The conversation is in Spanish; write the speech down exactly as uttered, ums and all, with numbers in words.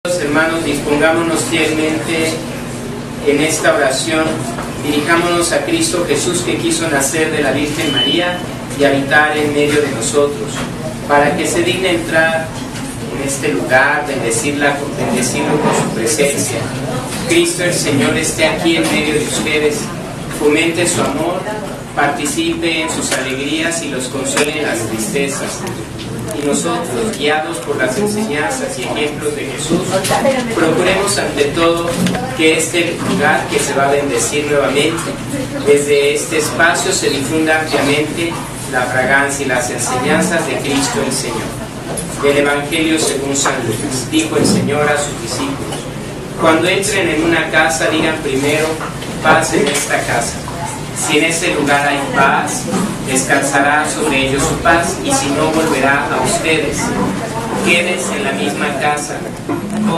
Hermanos, dispongámonos fielmente en esta oración, dirijámonos a Cristo Jesús, que quiso nacer de la Virgen María y habitar en medio de nosotros, para que se digne entrar en este lugar, bendecirla, bendecirlo con su presencia. Cristo el Señor esté aquí en medio de ustedes, fomente su amor, participe en sus alegrías y los console en las tristezas. Y nosotros, guiados por las enseñanzas y ejemplos de Jesús, procuremos ante todo que este lugar que se va a bendecir nuevamente, desde este espacio se difunda ampliamente la fragancia y las enseñanzas de Cristo el Señor. Del Evangelio según San Lucas, dijo el Señor a sus discípulos: cuando entren en una casa, digan primero, paz en esta casa. Si en ese lugar hay paz, descansará sobre ellos su paz, y si no, volverá a ustedes. Quédense en la misma casa.